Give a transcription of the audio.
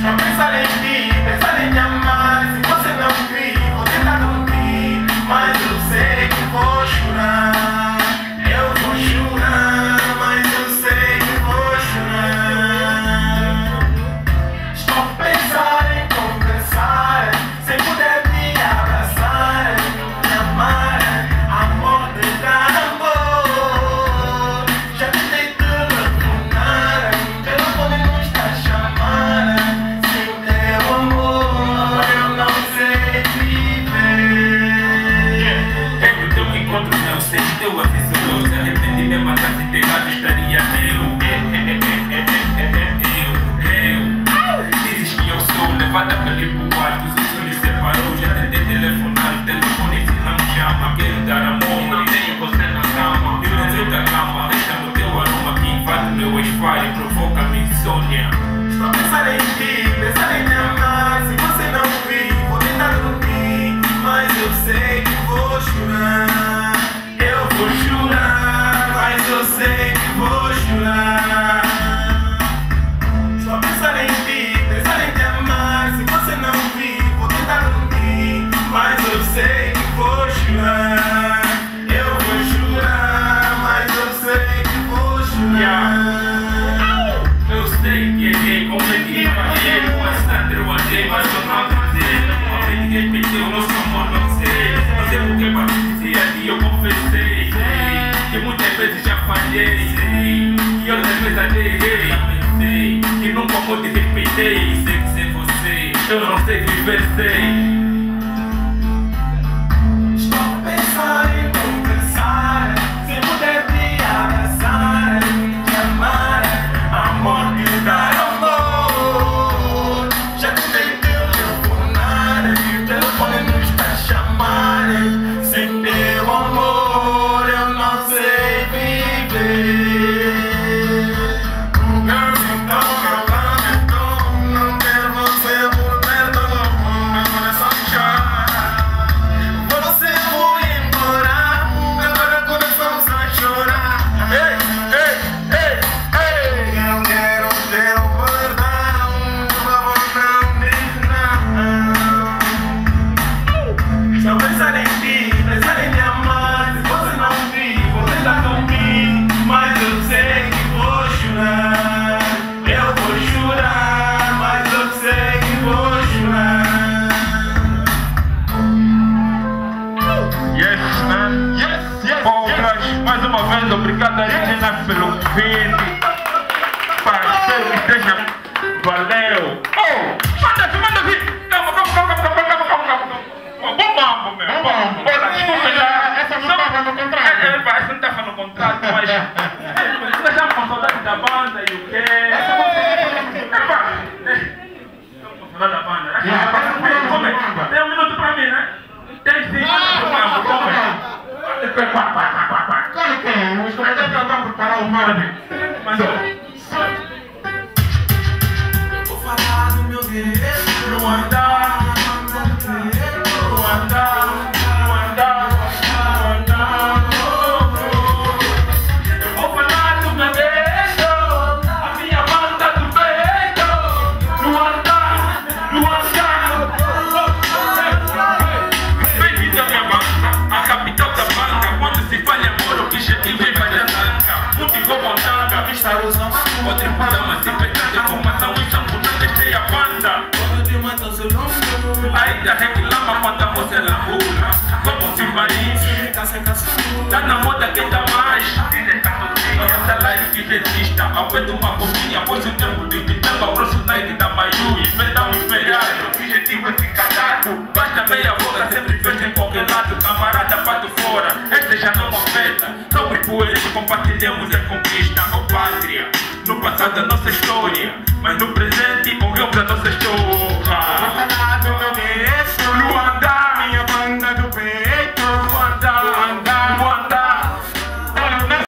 Provoca-me insônia. Estou a pensar em ti, pensar em me amar. Se você não vir, vou tentar dormir, mas eu sei que vou chorar. Eu vou chorar, mas eu sei que vou chorar. Estou a pensar em ti, pensar em te amar. Se você não vir, vou tentar dormir, mas eu sei que vou chorar. Eu vou chorar, mas eu sei que vou chorar. Eu sei que errei, cometi falhei, bastante eu andei, mas eu não atrasei. Uma vez que repetiu, nosso amor não sei. Não sei porque parecia que eu confessei. Que muitas vezes já falhei, e outras vezes até errei. Pensei que nunca amor te respeitei. Sei que sem você eu não sei viver sem. Estou a pensar em conversar, sem poder te abraçar, te amar. Amor, me dar amor. Já tentei telefonar, o telefone não está a chamar. Sem teu amor eu não sei viver. Girl, então não quero você por perto. Agora é só chorar. Você foi embora, agora começamos a chorar. Ei, ei, ei, ei. Eu quero teu perdão, por favor não diz não. Estou a pensar em ti, pensar em me amar. Se você não vir, vou tentar dormir, mas eu sei que vou chorar. Eu vou chorar, mas eu sei que vou chorar. Yes, man. Yes, yes, Poucas, mais uma vez, obrigado a meninas pelo convite. Parceiro que esteja. Valeu. Oh, manda vir. Calma. Bom mambo, meu. Olha, desculpa já. Essa não estava no contrato. Essa não estava no contrato, mas. Nós estamos com saudade da banda e o quê? Estamos com saudade da banda. Tem um minuto pra mim, né? Tem sim. Claro que é, os colegas já estão preparados, mano. Mas vou falar do meu guerreiro, não andar. Eu vou falar do meu beijo, a minha banda do peito. No andar. Bem-vindo à minha banda, a capital da banca. Quando se fala em amor, o objetivo é fazer a zanca. Motivou montanga, vista usando. Pode mudar, mas se pegar de formação e champunanga, deixei a banda. Ainda reclama quando a moça ela pula. Como se vai? Tá na moda quem dá mais. Essa live que resista ao pé de uma boquinha. Pois o tempo de tempo aproxima night da Maiú. E vendão e feriado, o objetivo é ficar dado. Basta meia boca, sempre fecha em qualquer lado. Camarada pato fora, essa já não afeta. Somos poeiros, compartilhamos a conquista. Oh pátria, no passado a nossa história, mas no presente morreu pra nossa história.